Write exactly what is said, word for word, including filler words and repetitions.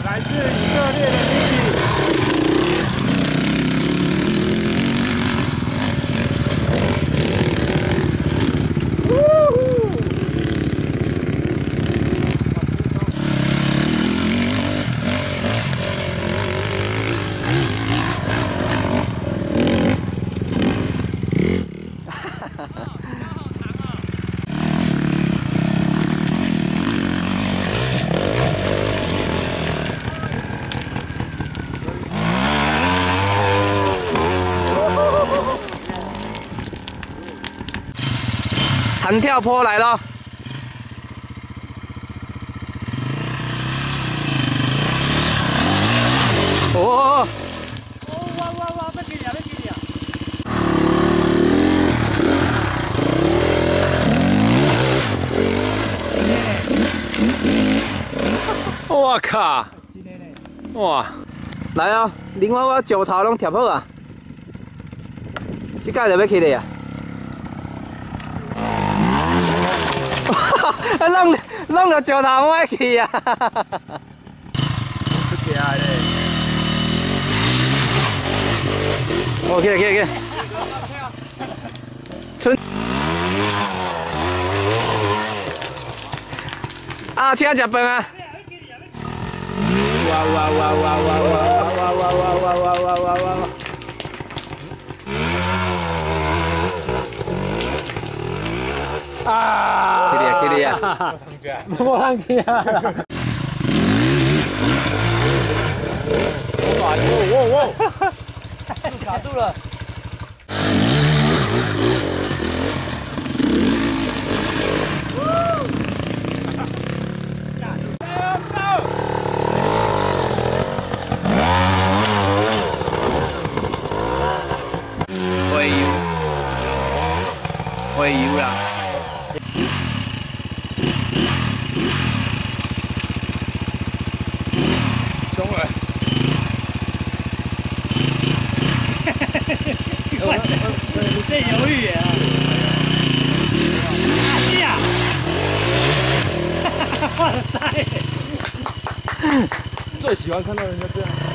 来自以色列的 Vicky。 弹跳坡来了！哦！ 哦哇哇哇！别给你啊！别给你啊！ 我靠！哇！来啊！另外我石头拢贴好啊！这届就要起嚟啊！ 弄弄到石頭歪去啊！出奇嘞！哦，起來起來起來！春啊，請食飯啊！哇哇哇哇哇哇哇哇哇哇哇哇哇哇！ 啊！ 起嚟啊！起嚟啊！ 莫放弃啊！哇哇哇！卡住了。 會油，會油啦！ 凶了！你在犹豫啊？哎呀！哇塞！最喜欢看到人家这样。